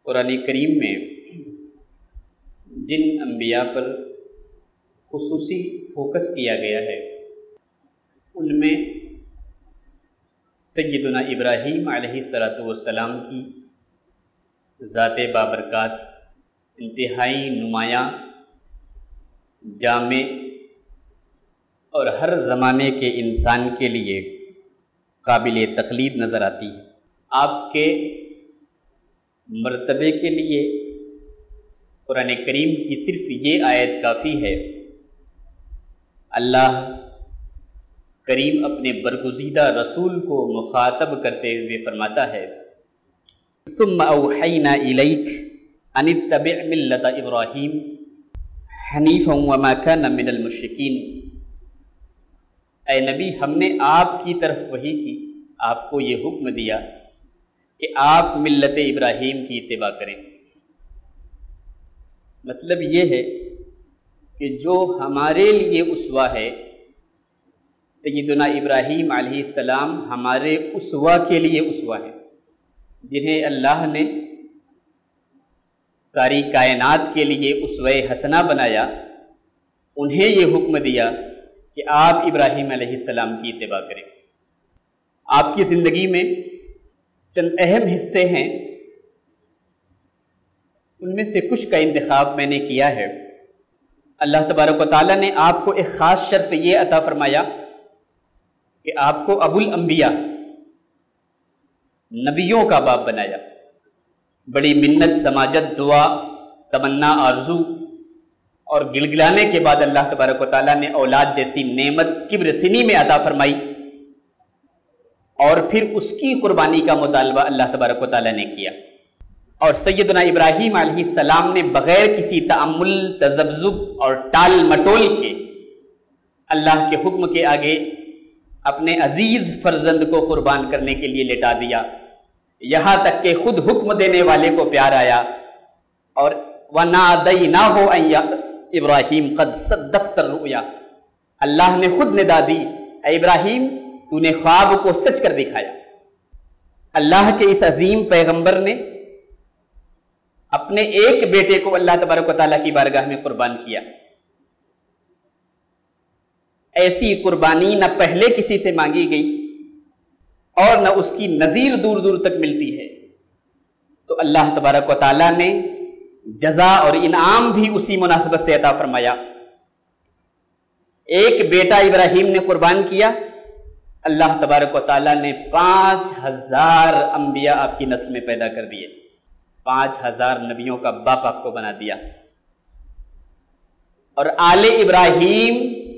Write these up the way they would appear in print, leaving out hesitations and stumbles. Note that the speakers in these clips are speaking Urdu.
قرآن کریم میں جن انبیاء پر خصوصی فوکس کیا گیا ہے ان میں سیدنا ابراہیم علیہ السلام کی ذات بابرکات انتہائی نمایاں، جامع اور ہر زمانے کے انسان کے لیے قابل تقلید نظر آتی ہے۔ آپ کے مرتبے کے لیے قرآن کریم کی صرف یہ آیت کافی ہے۔ اللہ کریم اپنے برگزیدہ رسول کو مخاطب کرتے ہوئے فرماتا ہے ثم اوحینا الیک ان اتبع ملۃ ابراہیم حنیفا وما کان من المشرکین۔ اے نبی، ہم نے آپ کی طرف وحی کی، آپ کو یہ حکم دیا کہ آپ ملت ابراہیم کی اتباع کریں۔ مطلب یہ ہے کہ جو ہمارے لیے اسوہ ہے، سیدنا ابراہیم علیہ السلام ہمارے اسوہ کے لیے اسوہ ہے، جنہیں اللہ نے ساری کائنات کے لیے اسوہ حسنہ بنایا۔ انہیں یہ حکم دیا کہ آپ ابراہیم علیہ السلام کی اتباع کریں۔ آپ کی زندگی میں چند اہم حصے ہیں، ان میں سے کچھ کا انتخاب میں نے کیا ہے۔ اللہ تبارک و تعالیٰ نے آپ کو ایک خاص شرف یہ عطا فرمایا کہ آپ کو ابو الانبیاء، نبیوں کا باپ بنایا۔ بڑی منت، سماجت، دعا، تمنا، آرزو اور گلگلانے کے بعد اللہ تبارک و تعالیٰ نے اولاد جیسی نعمت کبر سنی میں عطا فرمائی، اور پھر اس کی قربانی کا مطالبہ اللہ تبارک و تعالیٰ نے کیا۔ اور سیدنا ابراہیم علیہ السلام نے بغیر کسی تأمل، تذبذب اور ٹال مٹول کے اللہ کے حکم کے آگے اپنے عزیز فرزند کو قربان کرنے کے لیے لٹا دیا، یہاں تک کہ خود حکم دینے والے کو پیار آیا اور وَنَادَيْنَاهُ أَن ابراہیم قد صدقت الرؤیا، اللہ نے خود ندا دی، اے ابراہیم تو نے خواب کو سچ کر دکھایا۔ اللہ کے اس عظیم پیغمبر نے اپنے ایک بیٹے کو اللہ تبارک و تعالیٰ کی بارگاہ میں قربان کیا۔ ایسی قربانی نہ پہلے کسی سے مانگی گئی اور نہ اس کی نظیر دور دور تک ملتی ہے، تو اللہ تبارک و تعالیٰ نے جزا اور انعام بھی اسی مناسبت سے عطا فرمایا۔ ایک بیٹا ابراہیم نے قربان کیا، اللہ تبارک و تعالیٰ نے 5000 انبیاء آپ کی نسل میں پیدا کر دیے، 5000 نبیوں کا باپ آپ کو بنا دیا۔ اور آل ابراہیم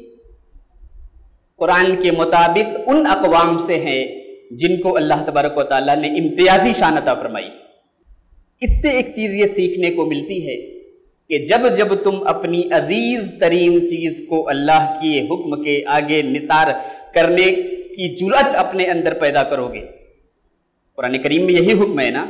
قرآن کے مطابق ان اقوام سے ہیں جن کو اللہ تبارک و تعالیٰ نے امتیازی شان عطا فرمائی۔ اس سے ایک چیز یہ سیکھنے کو ملتی ہے کہ جب جب تم اپنی عزیز ترین چیز کو اللہ کے حکم کے آگے نثار کرنے کی جرأت اپنے اندر پیدا کرو گے، قرآن کریم میں یہی حکم ہے نا،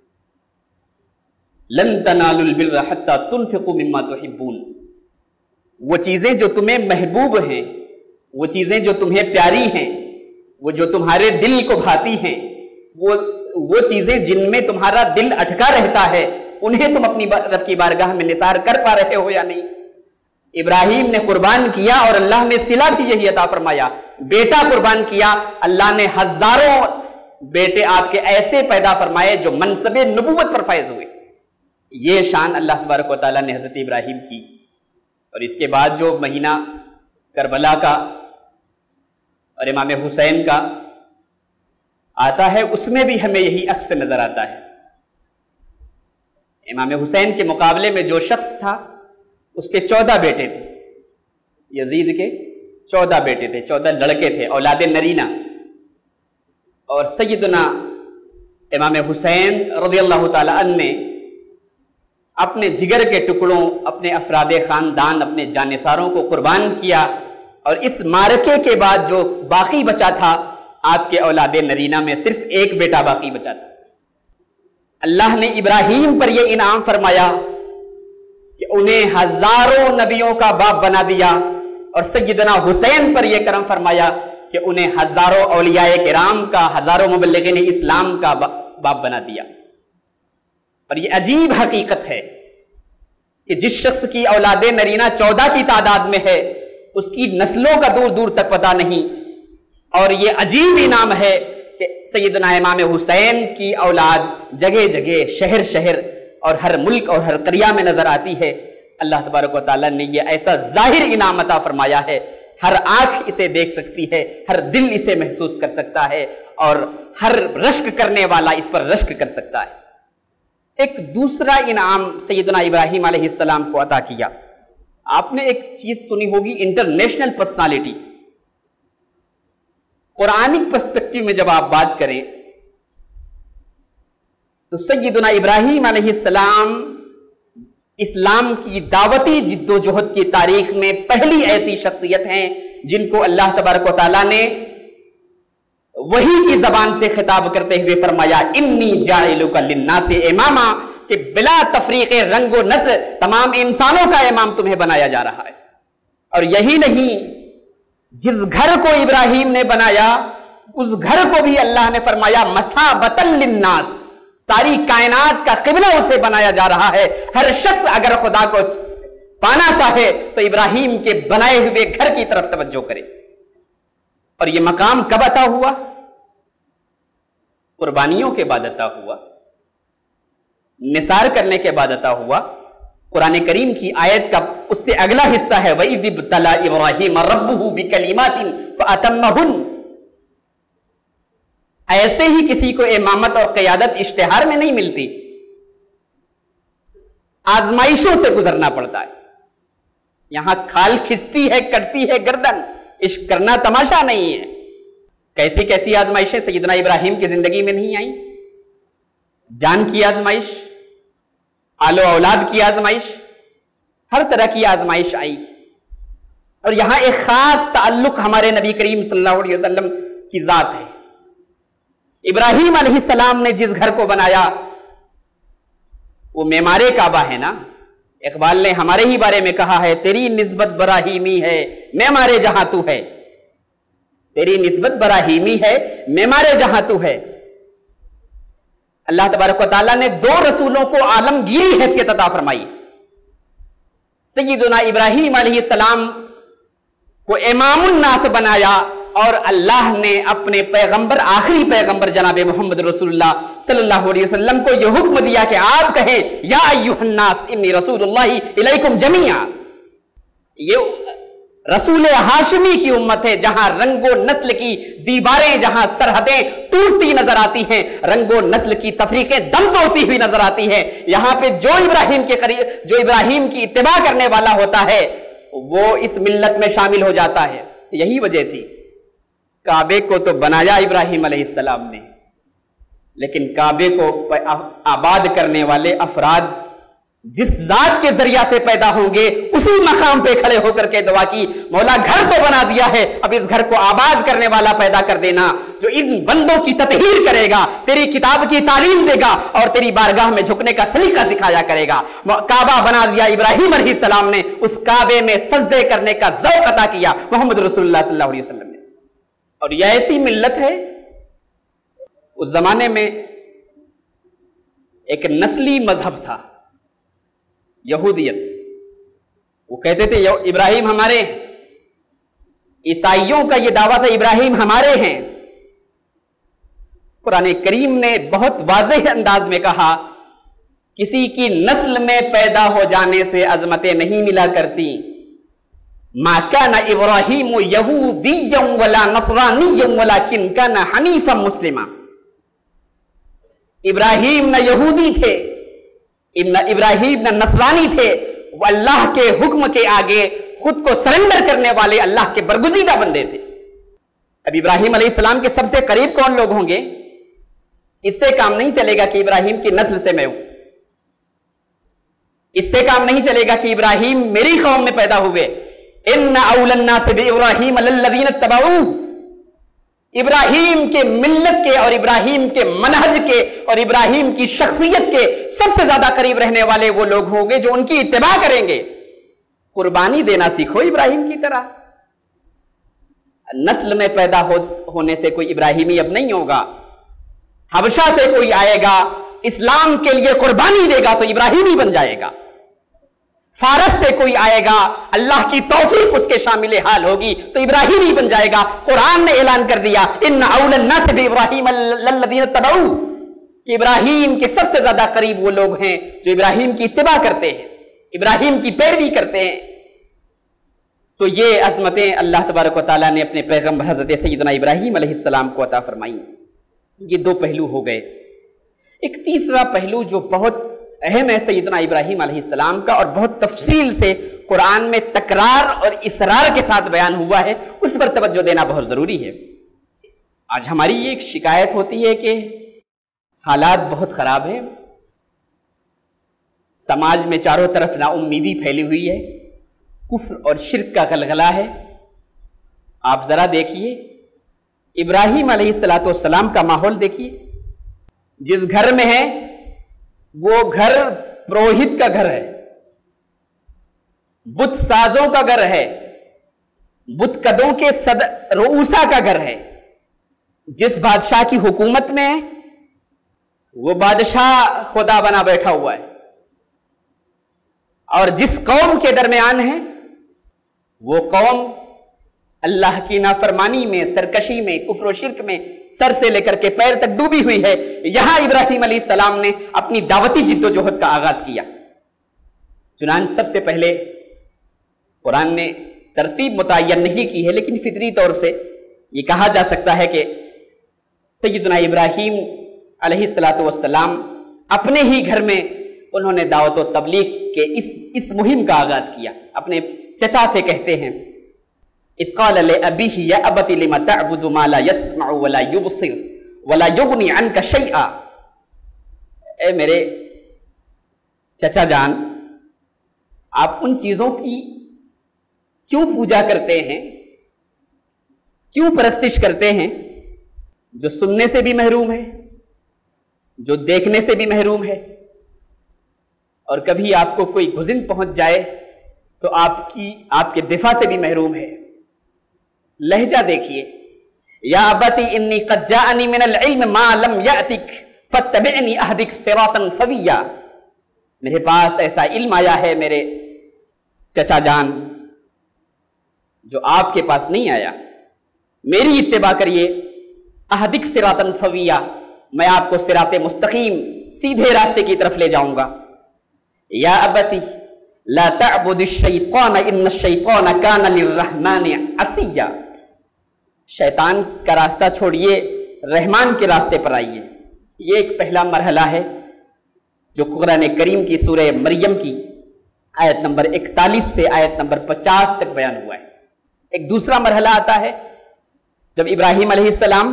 لن تنالوا البر حتى تنفقوا مما تحبون۔ وہ چیزیں جو تمہیں محبوب ہیں، وہ چیزیں جو تمہیں پیاری ہیں، وہ جو تمہارے دل کو بھاتی ہیں، وہ چیزیں جن میں تمہارا دل اٹکا رہتا ہے، انہیں تم اپنی رب کی بارگاہ میں نثار کر پا رہے ہو یا نہیں؟ ابراہیم نے قربان کیا اور اللہ نے صلہ بھی یہی عطا فرمایا۔ بیٹا قربان کیا، اللہ نے ہزاروں بیٹے آپ کے ایسے پیدا فرمائے جو منصب نبوت پر فائز ہوئے۔ یہ شان اللہ تبارک و تعالیٰ نے حضرت ابراہیم کی۔ اور اس کے بعد جو مہینہ کربلا کا اور امام حسین کا آتا ہے، اس میں بھی ہمیں یہی عکس نظر آتا ہے۔ امام حسین کے مقابلے میں جو شخص تھا، اس کے 14 بیٹے تھے، یزید کے 14 بیٹے تھے، 14 لڑکے تھے، اولاد نرینہ۔ اور سیدنا امام حسین رضی اللہ تعالیٰ عنہ نے اپنے جگر کے ٹکڑوں، اپنے افراد خاندان، اپنے جانثاروں کو قربان کیا، اور اس معرکے کے بعد جو باقی بچا تھا، آپ کے اولاد نرینہ میں صرف ایک بیٹا باقی بچا تھا۔ اللہ نے ابراہیم پر یہ انعام فرمایا کہ انہیں ہزاروں نبیوں کا باپ بنا دیا، اور سیدنا حسین پر یہ کرم فرمایا کہ انہیں ہزاروں اولیاء کرام کا، ہزاروں مبلغین اسلام کا باپ بنا دیا۔ اور یہ عجیب حقیقت ہے کہ جس شخص کی اولاد نرینہ 14 کی تعداد میں ہے اس کی نسلوں کا دور دور تک پتہ نہیں، اور یہ عجیب انعام ہے کہ سیدنا امام حسین کی اولاد جگہ جگہ شہر شہر اور ہر ملک اور ہر قریہ میں نظر آتی ہے۔ اللہ تبارک و تعالیٰ نے یہ ایسا ظاہر انعام عطا فرمایا ہے، ہر آنکھ اسے دیکھ سکتی ہے، ہر دل اسے محسوس کر سکتا ہے، اور ہر رشک کرنے والا اس پر رشک کر سکتا ہے۔ ایک دوسرا انعام سیدنا ابراہیم علیہ السلام کو عطا کیا۔ آپ نے ایک چیز سنی ہوگی، انٹرنیشنل پرسنالٹی۔ قرآنک پرسپیکٹو میں جب آپ بات کریں تو سیدنا ابراہیم علیہ السلام اسلام کی دعوتی جد و جہد کی تاریخ میں پہلی ایسی شخصیت ہیں جن کو اللہ تبارک و تعالیٰ نے وحی کی زبان سے خطاب کرتے ہوئے فرمایا انی جاعلک للناس اماما، کہ بلا تفریق رنگ و نسل تمام انسانوں کا امام تمہیں بنایا جا رہا ہے۔ اور یہی نہیں، جس گھر کو ابراہیم نے بنایا اس گھر کو بھی اللہ نے فرمایا مثابۃ للناس، ساری کائنات کا قبلہ اسے بنایا جا رہا ہے۔ ہر شخص اگر خدا کو پانا چاہے تو ابراہیم کے بنائے ہوئے گھر کی طرف توجہ کرے۔ اور یہ مقام کب عطا ہوا؟ قربانیوں کے بعد عطا ہوا، نثار کرنے کے بعد عطا ہوا۔ قرآن کریم کی آیت کا اس سے اگلا حصہ ہے وَإِذِ ابْتَلَىٰ إِبْرَاهِيمَ رَبُّهُ بِكَلِمَاتٍ فَأَتَمَّهُنَّ۔ ایسے ہی کسی کو امامت اور قیادت اشتہار میں نہیں ملتی، آزمائشوں سے گزرنا پڑتا ہے۔ یہاں کھال کھستی ہے، کٹتی ہے گردن، عشق کرنا تماشا نہیں ہے۔ کیسی کیسی آزمائشیں سیدنا ابراہیم کی زندگی میں نہیں آئیں؟ جان کی آزمائش، آل و اولاد کی آزمائش، ہر طرح کی آزمائش آئی۔ اور یہاں ایک خاص تعلق ہمارے نبی کریم صلی اللہ علیہ وسلم کی ذات ہے۔ ابراہیم علیہ السلام نے جس گھر کو بنایا وہ معمار کعبہ ہے نا۔ اقبال نے ہمارے ہی بارے میں کہا ہے تیری نسبت براہیمی ہے معمار جہاں تو ہے، تیری نسبت براہیمی ہے معمار جہاں تو ہے۔ اللہ تبارک و تعالیٰ نے 2 رسولوں کو عالمگیری حیثیت عطا فرمائی۔ سیدنا ابراہیم علیہ السلام کو امام الناس بنایا، اور اللہ نے اپنے پیغمبر، آخری پیغمبر جناب محمد رسول اللہ صلی اللہ علیہ وسلم کو یہ حکم دیا کہ آپ کہیں یا ایھا الناس انی رسول اللہ الیکم جمیعا۔ یہ رسول ہاشمی کی امت ہے جہاں رنگ و نسل کی دیواریں، جہاں سرحدیں ٹوٹتی نظر آتی ہیں، رنگ و نسل کی تفریقیں دم توڑتی ہوئی نظر آتی ہیں۔ یہاں پہ جو ابراہیم کی اتباع کرنے والا ہوتا ہے وہ اس ملت میں شامل ہو جاتا ہے۔ یہی وجہ تھی، کعبے کو تو بنایا ابراہیم علیہ السلام نے، لیکن کعبے کو آباد کرنے والے افراد جس ذات کے ذریعہ سے پیدا ہوں گے اسی مقام پہ کھڑے ہو کر کے دعا کی مولا گھر تو بنا دیا ہے، اب اس گھر کو آباد کرنے والا پیدا کر دینا جو ان بندوں کی تطہیر کرے گا، تیری کتاب کی تعلیم دے گا اور تیری بارگاہ میں جھکنے کا سلیقہ سکھایا کرے گا۔ کعبہ بنا دیا ابراہیم علیہ السلام نے، اس کعبے میں سجدے کرنے کا ذوق عطا کیا محمد رسول اللہ صلی اللہ علیہ وسلم نے۔ اور یہ ایسی ملت ہے، اس زمانے میں ایک نسلی مذہب تھا یہودیت، وہ کہتے تھے ابراہیم ہمارے ہیں۔ عیسائیوں کا یہ دعویٰ تھا ابراہیم ہمارے ہیں۔ قرآن کریم نے بہت واضح انداز میں کہا کسی کی نسل میں پیدا ہو جانے سے عظمتیں نہیں ملا کرتی۔ ما کان ابراہیم یہودیا ولا نصرانیا ولکن کان حنیفا مسلما۔ ابراہیم نہ یہودی تھے، ابراہیم نہ نصرانی تھے، وہ اللہ کے حکم کے آگے خود کو سرنڈر کرنے والے اللہ کے برگزیدہ بندے تھے۔ اب ابراہیم علیہ السلام کے سب سے قریب کون لوگ ہوں گے؟ اس سے کام نہیں چلے گا کہ ابراہیم کی نسل سے میں ہوں، اس سے کام نہیں چلے گا کہ ابراہیم میری قوم میں پیدا ہوئے۔ ان اول الناس بابراہیم للذین اتبعوہ، ابراہیم کے ملت کے اور ابراہیم کے منہج کے اور ابراہیم کی شخصیت کے سب سے زیادہ قریب رہنے والے وہ لوگ ہوں گے جو ان کی اتباع کریں گے۔ قربانی دینا سیکھو ابراہیم کی طرح۔ نسل میں پیدا ہونے سے کوئی ابراہیمی اب نہیں ہوگا، حبشہ سے کوئی آئے گا، اسلام کے لیے قربانی دے گا تو ابراہیم ہی بن جائے گا. فارس سے کوئی آئے گا، اللہ کی توفیق اس کے شامل حال ہوگی تو ابراہیم ہی بن جائے گا. قرآن نے اعلان کر دیا ان اول الناس بابراہیم الذین اتبعوا، کہ ابراہیم کے سب سے زیادہ قریب وہ لوگ ہیں جو ابراہیم کی اتباع کرتے ہیں، ابراہیم کی پیروی کرتے ہیں. تو یہ عظمتیں اللہ تبارک و تعالیٰ نے اپنے پیغمبر حضرت سیدنا ابراہیم علیہ السلام کو عطا فرمائیں. یہ دو پہلو ہو گئے. ایک تیسرا پہلو جو بہت اہم ہے سیدنا ابراہیم علیہ السلام کا، اور بہت تفصیل سے قرآن میں تکرار اور اصرار کے ساتھ بیان ہوا ہے، اس پر توجہ دینا بہت ضروری ہے. آج ہماری یہ ایک شکایت ہوتی ہے کہ حالات بہت خراب ہیں، سماج میں چاروں طرف نا امیدی پھیلی ہوئی ہے، کفر اور شرک کا غلغلہ ہے. آپ ذرا دیکھیے ابراہیم علیہ السلام کا ماحول دیکھیے. جس گھر میں ہے وہ گھر پروہت کا گھر ہے، بت سازوں کا گھر ہے، بت قدوں کے رؤوسا کا گھر ہے. جس بادشاہ کی حکومت میں ہے وہ بادشاہ خدا بنا بیٹھا ہوا ہے، اور جس قوم کے درمیان ہے وہ قوم اللہ کی نافرمانی میں، سرکشی میں، کفر و شرک میں سر سے لے کر کے پیر تک ڈوبی ہوئی ہے. یہاں ابراہیم علیہ السلام نے اپنی دعوتی جد و جہد کا آغاز کیا. چنانچہ سب سے پہلے قرآن نے ترتیب متعین نہیں کی ہے، لیکن فطری طور سے یہ کہا جا سکتا ہے کہ سیدنا ابراہیم علیہ السلام اپنے ہی گھر میں انہوں نے دعوت و تبلیغ کے اس مہم کا آغاز کیا. اپنے چچا سے کہتے ہیں اذ قال لأبيه يا أبت لم تعبد ما لا يسمع ولا يبصر ولا يغني عنك شيئا. اے میرے چچا جان، آپ ان چیزوں کی کیوں پوجا کرتے ہیں، کیوں پرستش کرتے ہیں جو سننے سے بھی محروم ہے، جو دیکھنے سے بھی محروم ہے، اور کبھی آپ کو کوئی گزن پہنچ جائے تو آپ کے دفاع سے بھی محروم ہے. لہجہ دیکھیے، یا ابتی انی قد جاءنی من العلم ما لم یأتک فاتبعنی اہدک صراطا سویا. میرے پاس ایسا علم آیا ہے میرے چچا جان جو آپ کے پاس نہیں آیا، میری اتباع کریے. اہدک صراطا سویا، میں آپ کو صراط مستقیم سیدھے راستے کی طرف لے جاؤں گا. یا ابتی لا تعبد الشیطان ان الشیطان کان للرحمن عصیا. شیطان کا راستہ چھوڑیے، رحمان کے راستے پر آئیے. یہ ایک پہلا مرحلہ ہے جو قرآن کریم کی سورہ مریم کی آیت نمبر 41 سے آیت نمبر 50 تک بیان ہوا ہے. ایک دوسرا مرحلہ آتا ہے جب ابراہیم علیہ السلام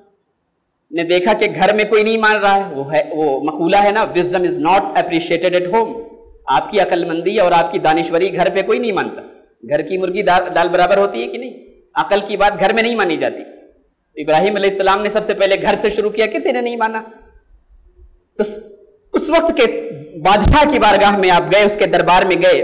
نے دیکھا کہ گھر میں کوئی نہیں مان رہا ہے. وہ مقولہ ہے نا، wisdom is not appreciated at home. آپ کی عقل مندی اور آپ کی دانشوری گھر پہ کوئی نہیں مانتا. گھر کی مرغی دال برابر ہوتی ہے کہ نہیں؟ عقل کی بات گھر میں نہیں مانی جاتی. ابراہیم علیہ السلام نے سب سے پہلے گھر سے شروع کیا، کسی نے نہیں مانا. تو اس وقت کے بادشاہ کی بارگاہ میں آپ گئے، اس کے دربار میں گئے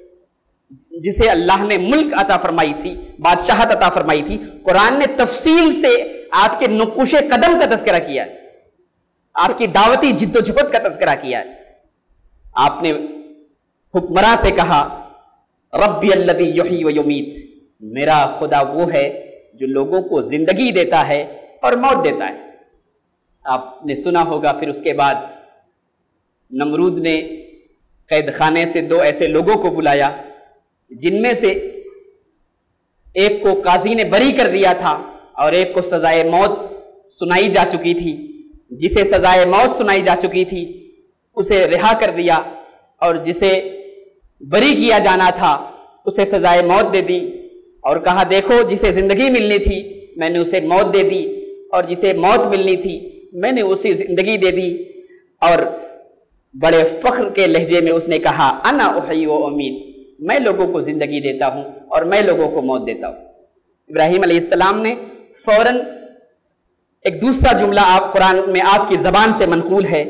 جسے اللہ نے ملک عطا فرمائی تھی، بادشاہت عطا فرمائی تھی. قرآن نے تفصیل سے آپ کے نقوش قدم کا تذکرہ کیا ہے، آپ کی دعوتی جد و جہد کا تذکرہ کیا ہے. آپ نے حکمراں سے کہا ربی الذی یحیی و یمیت، میرا خدا وہ ہے جو لوگوں کو زندگی دیتا ہے اور موت دیتا ہے. آپ نے سنا ہوگا پھر اس کے بعد نمرود نے قید خانے سے 2 ایسے لوگوں کو بلایا جن میں سے ایک کو قاضی نے بری کر دیا تھا اور ایک کو سزائے موت سنائی جا چکی تھی. جسے سزائے موت سنائی جا چکی تھی اسے رہا کر دیا، اور جسے بری کیا جانا تھا اسے سزائے موت دے دی، اور کہا دیکھو جسے زندگی ملنی تھی میں نے اسے موت دے دی، اور جسے موت ملنی تھی میں نے اسے زندگی دے دی. اور بڑے فخر کے لہجے میں اس نے کہا انا احیی و امید، میں لوگوں کو زندگی دیتا ہوں اور میں لوگوں کو موت دیتا ہوں. ابراہیم علیہ السلام نے فوراً ایک دوسرا جملہ آپ قرآن میں آپ کی زبان سے منقول ہے،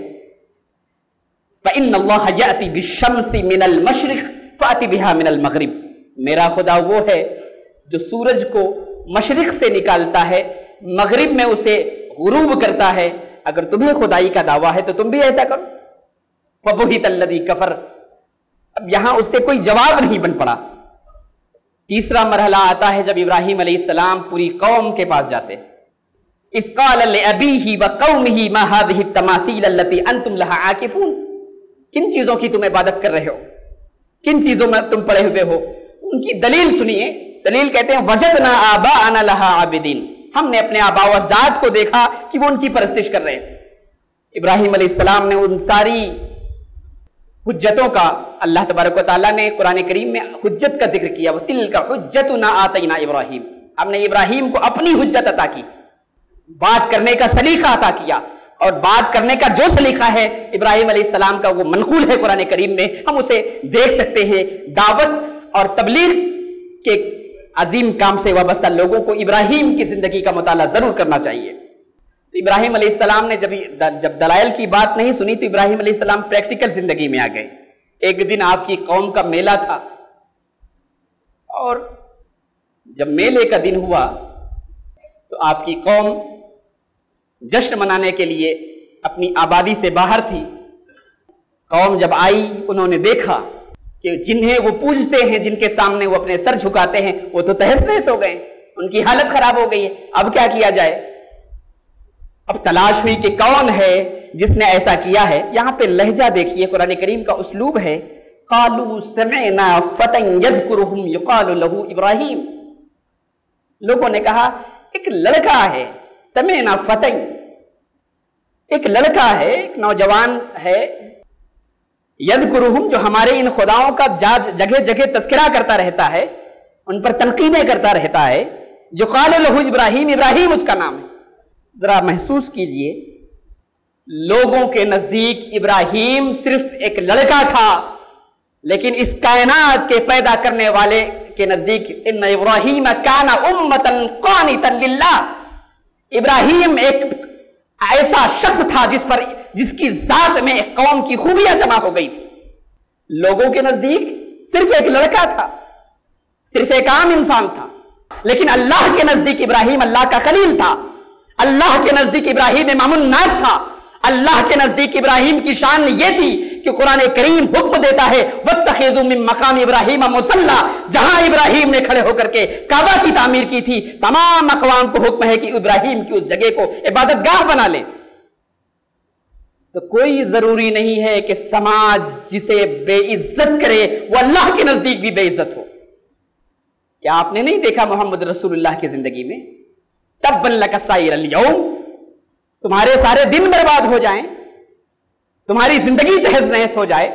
فَإِنَّ اللَّهَ يَأْتِي بِالشَّمْسِ مِنَ الْمَشْرِقِ فَأْتِ بِهَا مِنَ الْمَغْرِبِ. میرا خدا وہ ہے جو سورج کو مشرق سے نکالتا ہے، مغرب میں اسے غروب کرتا ہے. اگر تمہیں خدائی کا دعویٰ ہے تو تم بھی ایسا کرو. فبہت الذی کفر. اب یہاں اس سے کوئی جواب نہیں بن پڑا. تیسرا مرحلہ آتا ہے جب ابراہیم علیہ السلام پوری قوم کے پاس جاتے. اذ قال لأبیہ وقومہ ما ہذہ التماثیل التي انتم لہا عاکفون. کن چیزوں کی تم عبادت کر رہے ہو, کن چیزوں میں تم پڑے ہوئے ہو؟ ان کی دلیل سنیے. دلیل کہتے ہیں وجدنا آباءنا لہا عابدین. ہم نے اپنے آباء و اجداد کو دیکھا کہ وہ ان کی پرستش کر رہے تھے. ابراہیم علیہ السلام نے ان ساری حجتوں کا, اللہ تبارک و تعالیٰ نے قرآن کریم میں حجت کا ذکر کیا. وَتِلْكَ حُجَّتُنَا آتَيْنَا ابراہیم. ہم نے ابراہیم کو اپنی حجت عطا کی, بات کرنے کا سلیقہ عطا کیا, اور بات کرنے کا جو سلیقہ ہے ابراہیم علیہ السلام کا وہ منقول ہے قرآن کریم میں. ہم اسے دیکھ سکتے ہیں. دعوت اور تبلیغ کے عظیم کام سے وابستہ لوگوں کو ابراہیم کی زندگی کا مطالعہ ضرور کرنا چاہیے. ابراہیم علیہ السلام نے جب دلائل کی بات نہیں سنی تو ابراہیم علیہ السلام پریکٹیکل زندگی میں آ گئے. ایک دن آپ کی قوم کا میلہ تھا, اور جب میلے کا دن ہوا تو آپ کی قوم جشن منانے کے لیے اپنی آبادی سے باہر تھی. قوم جب آئی انہوں نے دیکھا کہ جنہیں وہ پوجتے ہیں, جن کے سامنے وہ اپنے سر جھکاتے ہیں, وہ تو تہس نہس ہو گئے, ان کی حالت خراب ہو گئی ہے. اب کیا کیا جائے؟ اب تلاش ہوئی کہ کون ہے جس نے ایسا کیا ہے. یہاں پہ لہجہ دیکھیے, قرآن کریم کا اسلوب ہے. قالوا سمعنا فتى يذكرهم يقال له ابراہیم. لوگوں نے کہا ایک لڑکا ہے, سمعنا فتى, ایک لڑکا ہے, ایک نوجوان ہے, یذکرہم, جو ہمارے ان خداؤں کا جگہ جگہ تذکرہ کرتا رہتا ہے, ان پر تنقیدیں کرتا رہتا ہے. جو قال له ابراہیم, ابراہیم اس کا نام ہے. ذرا محسوس کیجئے, لوگوں کے نزدیک ابراہیم صرف ایک لڑکا تھا, لیکن اس کائنات کے پیدا کرنے والے کے نزدیک ان ابراہیم کان امتا قانتا للہ, ابراہیم ایک ایسا شخص تھا جس کی ذات میں ایک قوم کی خوبیاں جمع ہو گئی تھی. لوگوں کے نزدیک صرف ایک لڑکا تھا, صرف ایک عام انسان تھا, لیکن اللہ کے نزدیک ابراہیم اللہ کا خلیل تھا. اللہ کے نزدیک ابراہیم امام الناس تھا. اللہ کے نزدیک ابراہیم کی شان یہ تھی کہ قرآن کریم حکم دیتا ہے وَاتَّخِذُوا مِن مَّقَامِ إِبْرَاهِيمَ مُصَلًّى. جہاں ابراہیم نے کھڑے ہو کر کے کعبہ کی تعمیر کی تھی, تمام اقوام کو حکم ہے کہ ابراہیم کی اس جگہ کو عبادت گاہ بنا لے. تو کوئی ضروری نہیں ہے کہ سماج جسے بے عزت کرے وہ اللہ کے نزدیک بھی بے عزت ہو. کیا آپ نے نہیں دیکھا محمد رسول اللہ کی زندگی میں تبا لک سائر اليوم, تمہارے سارے دن برباد ہو جائیں, تمہاری زندگی تہز نہس ہو جائے,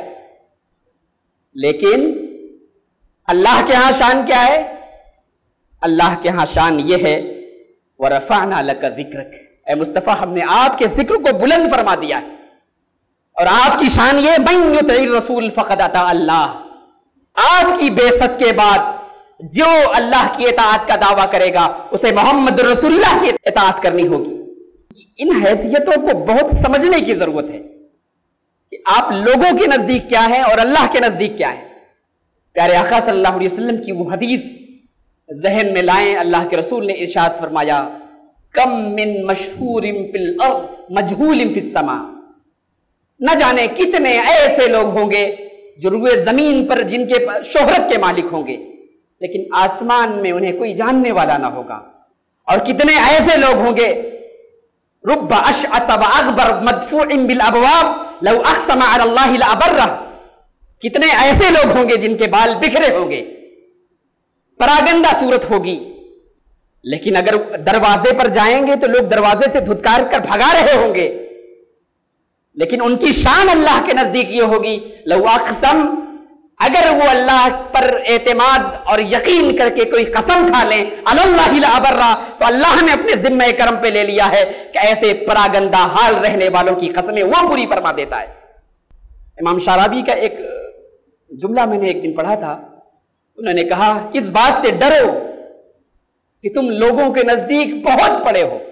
لیکن اللہ کے ہاں شان کیا ہے؟ اللہ کے ہاں شان یہ ہے وَرَفَعْنَا لَكَ ذِكْرَكَ, اے مصطفیٰ ہم نے آپ کے ذکر کو بلند فرما دیا ہے. اور آپ کی شان یہ مَن يُطِعِ الرَّسُولَ فَقَدْ أَطَاعَ اللَّهَ, آپ کی بعثت کے بعد جو اللہ کی اطاعت کا دعویٰ کرے گا اسے محمد رسول اللہ کی اطاعت کرنی ہوگی. ان حیثیتوں کو بہت سمجھنے کی ضرورت ہے کہ آپ لوگوں کے نزدیک کیا ہے اور اللہ کے نزدیک کیا ہے. پیارے آقا صلی اللہ علیہ وسلم کی وہ حدیث ذہن میں لائیں. اللہ کے رسول نے ارشاد فرمایا کم من مشہور فی الارض مجہول فی السماء, نہ جانے کتنے ایسے لوگ ہوں گے جو روئے زمین پر جن کے شہرت کے مالک ہوں گے, لیکن آسمان میں انہیں کوئی جاننے والا نہ ہوگا. اور کتنے ایسے لوگ ہوں گے رب اشعث واغبر مدفوع بالابواب لو اقسم علی اللہ لابرہ, کتنے ایسے لوگ ہوں گے جن کے بال بکھرے ہوں گے, پراگندہ صورت ہوگی, لیکن اگر دروازے پر جائیں گے تو لوگ دروازے سے دھتکار کر بھگا رہے ہوں گے, لیکن ان کی شان اللہ کے نزدیک یہ ہوگی لو اقسم, اگر وہ اللہ پر اعتماد اور یقین کر کے کوئی قسم کھا لیں اللہ لابرہ, تو اللہ نے اپنے ذمہ کرم پہ لے لیا ہے کہ ایسے پراگندہ حال رہنے والوں کی قسمیں وہ پوری فرما دیتا ہے. امام شعراوی کا ایک جملہ میں نے ایک دن پڑھا تھا, انہوں نے کہا اس بات سے ڈرو کہ تم لوگوں کے نزدیک بہت بڑے ہو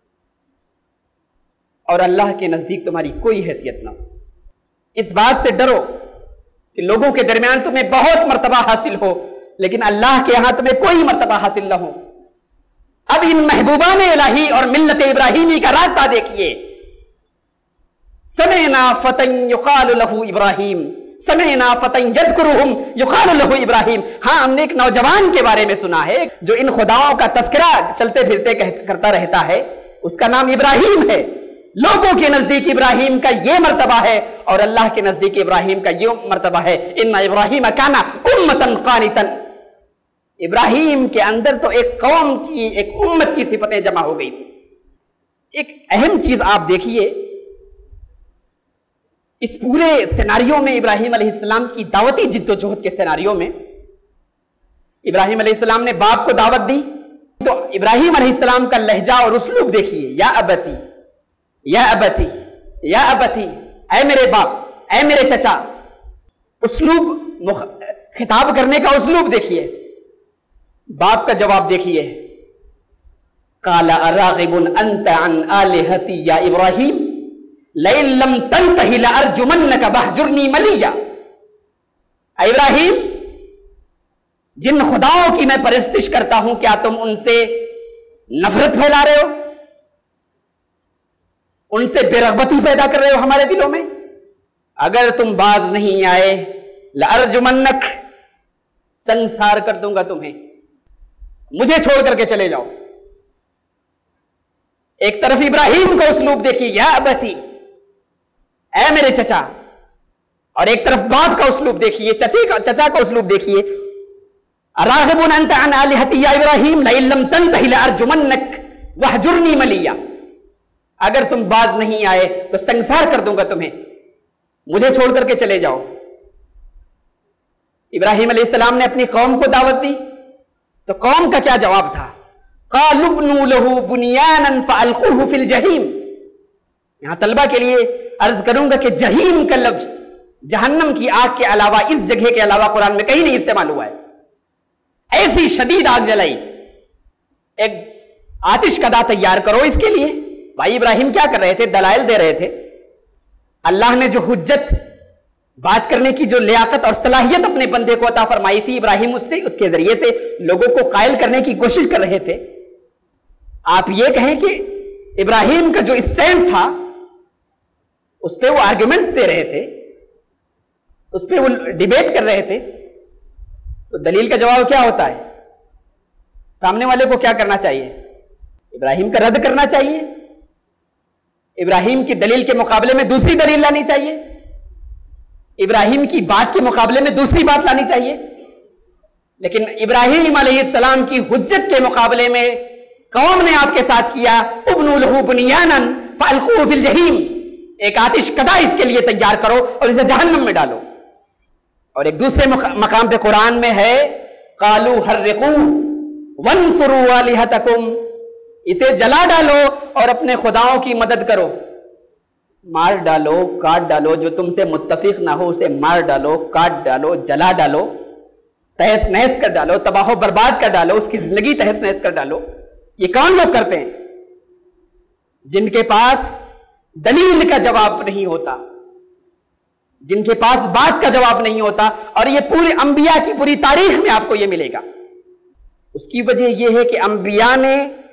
اور اللہ کے نزدیک تمہاری کوئی حیثیت نہ ہو. اس بات سے ڈرو کہ لوگوں کے درمیان تمہیں بہت مرتبہ حاصل ہو لیکن اللہ کے ہاں تمہیں کوئی مرتبہ حاصل نہ ہو. اب ان محبوبان الہی اور ملت ابراہیمی کا راستہ دیکھیے, समिअना फतन युक़ालु लहू इब्राहिम, समिअना फतन यज़कुरुहुम युक़ालु लहू इब्राहिम। हाँ, हमने एक नौजवान के बारे में सुना है जो इन खुदाओं का तस्करा चलते फिरते करता रहता है, उसका नाम इब्राहिम है। लोगों के नजदीक इब्राहिम का ये मर्तबा है और अल्लाह के नजदीक इब्राहिम का ये मर्तबा है, इन्ना इब्राहिम काना उम्मतन क़ानितन। इब्राहिम के अंदर तो एक कौम की, एक उम्मत की सिफतें जमा हो गई थी। एक अहम चीज आप देखिए, इस पूरे सिनारियो में इब्राहिम अलैहिस्सलाम की दावती जिद्दोजहद के सिनारियो में इब्राहिम अलैहिस्सलाम ने बाप को दावत दी, तो इब्राहिम अलैहिस्सलाम का लहजा और उसलूब देखिए, या अबती या अबती या अबती, ऐ मेरे बाप, ऐ मेरे चचा। उसलूब, खिताब करने का उसलूब देखिए। बाप का जवाब देखिए, काला अरागिबुन अंत अन आलिहती या इब्राहिम लइन लम तंतहि लअरजुमन्नका वहजुरनी मलिया। इब्राहिम, जिन खुदाओं की मैं परस्तिश करता हूं, क्या तुम उनसे नफरत फैला रहे हो, उनसे बेरगबती पैदा कर रहे हो हमारे दिलों में? अगर तुम बाज नहीं आए, लअरजुमन्नक, संसार कर दूंगा तुम्हें, मुझे छोड़ करके चले जाओ। एक तरफ इब्राहिम का उसलूब देखिए, या अबती, ऐ मेरे चचा, और एक तरफ बाप का उसलूब देखिए, चचा का उसलूब देखिए। रागिबुन अंत अन आलिहती या इब्राहिम लइन लम तंतहि लअरजुमन्नक वहजुरनी मलिया। अगर तुम बाज नहीं आए तो संसार कर दूंगा तुम्हें, मुझे छोड़ करके चले जाओ। इब्राहिम अलैहिस्सलाम ने अपनी कौम को दावत दी, तो कौम का क्या जवाब था? क़ालू ब्नू लहू बुनियानन फ़अल्क़ूहु फ़िल जहीम। यहां तलबा के लिए अर्ज करूंगा कि जहीम का लफ्ज जहन्नम की आग के अलावा, इस जगह के अलावा कुरान में कहीं नहीं इस्तेमाल हुआ है। ऐसी शदीद आग जलाई, एक आतिश कदा तैयार करो इसके लिए। भाई इब्राहिम क्या कर रहे थे? दलाइल दे रहे थे। अल्लाह ने जो हुज्जत, बात करने की जो लियाकत और सलाहियत अपने बंदे को अता फरमाई थी, इब्राहिम उसके जरिए से लोगों को कायल करने की कोशिश कर रहे थे। आप ये कहें कि इब्राहिम का जो स्टैंड था, उस पर वो आर्ग्यूमेंट्स दे रहे थे, उस पर वो डिबेट कर रहे थे, तो दलील का जवाब क्या होता है? सामने वाले को क्या करना चाहिए? इब्राहिम का रद्द करना चाहिए, इब्राहिम की दलील के मुकाबले में दूसरी दलील लानी चाहिए, इब्राहिम की बात के मुकाबले में दूसरी बात लानी चाहिए। लेकिन इब्राहिम अलैहिस्सलाम की हुज्जत के मुकाबले में कौम ने आपके साथ किया, उब्नु लहू बुनियानन फ़अल्क़ूहु फ़िल जहीम, एक आतिश कदा इसके लिए तैयार करो और इसे जहन्नम में डालो। और एक दूसरे मकाम पे कुरान में है, क़ालू हर्रिक़ू वन्सुरू आलिहतकुम, इसे जला डालो और अपने खुदाओं की मदद करो। मार डालो, काट डालो, जो तुमसे मुत्तफिक ना हो उसे मार डालो, काट डालो, जला डालो, तहस नहस कर डालो, तबाह बर्बाद कर डालो, उसकी जिंदगी तहस नहस कर डालो। ये कौन लोग करते हैं? जिनके पास दलील का जवाब नहीं होता, जिनके पास बात का जवाब नहीं होता। और ये पूरे अंबिया की पूरी तारीख में आपको ये मिलेगा। उसकी वजह यह है कि अंबिया ने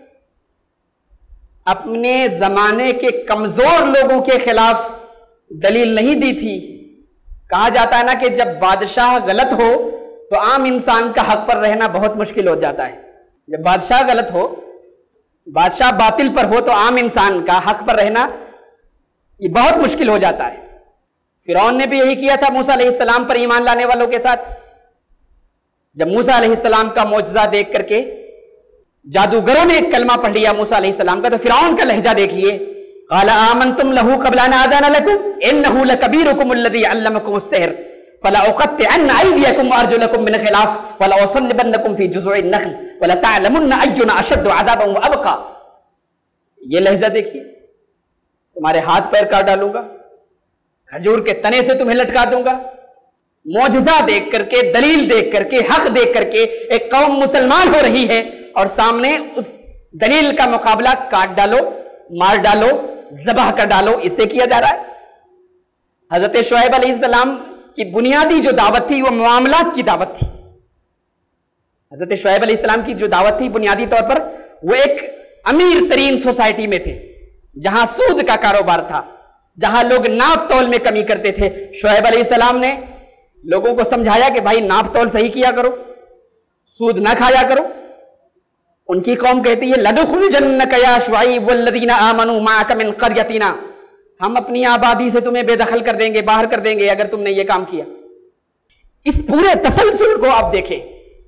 अपने जमाने के कमजोर लोगों के खिलाफ दलील नहीं दी थी। कहा जाता है ना कि जब बादशाह गलत हो तो आम इंसान का हक पर रहना बहुत मुश्किल हो जाता है। जब बादशाह गलत हो, बादशाह बातिल पर हो, तो आम इंसान का हक पर रहना ये बहुत मुश्किल हो जाता है। फिरौन ने भी यही किया था मूसा अलैहिस्सलाम पर ईमान लाने वालों के साथ। जब मूसा अलैहिस्सलाम का मौजज़ा देख करके जादूगरों ने एक कलमा पढ़ लिया मूसा अलैहिस्सलाम का, तो फिरौन का लहजा देखिए, क़ाल आमनतुम लहू क़ब्ल अन आज़ाना लकुम इन्नहु लकबीरुकुम अल्लज़ी अल्लमकुमुस सिह्र फला उक़त्तिअन्ना अयदियकुम व अर्जुलकुम मिन ख़िलाफ़ वला उसल्लिबन्नकुम फ़ी जुज़ूइन नख़्ल वला तअलमुन्ना अय्युना अशद्दु अज़ाबन व अबक़ा। ये लहजा देखिए, तुम्हारे हाथ पैर काट डालूंगा, खजूर के तने से तुम्हें लटका दूंगा। मौजज़ा देख करके, दलील देख करके, हक देख करके एक कौम मुसलमान हो रही है और सामने उस दलील का मुकाबला काट डालो, मार डालो, ज़बह कर डालो, इससे किया जा रहा है। हजरत शुएब अलैहिस्सलाम की बुनियादी जो दावत थी वो मामलात की दावत थी। हजरत शुएब अलैहिस्सलाम की जो दावत थी बुनियादी तौर पर वो एक अमीर तरीन सोसाइटी में थे जहां सूद का कारोबार था, جہاں لوگ ناپ تول میں کمی کرتے تھے، شعیب علیہ السلام نے لوگوں کو سمجھایا کہ بھائی ناپ تول صحیح کیا کرو، سود نہ کھایا کرو۔ ان کی قوم کہتی ہے لَنُخْرِجَنَّكَ يَا شُعَيْبُ وَالَّذِينَ آمَنُوا مَعَكَ مِنْ قَرْيَتِنَا، ہم اپنی آبادی سے تمہیں بے دخل کر دیں گے، باہر کر دیں گے اگر تم نے یہ کام کیا۔ اس پورے تسلسل کو آپ دیکھیں،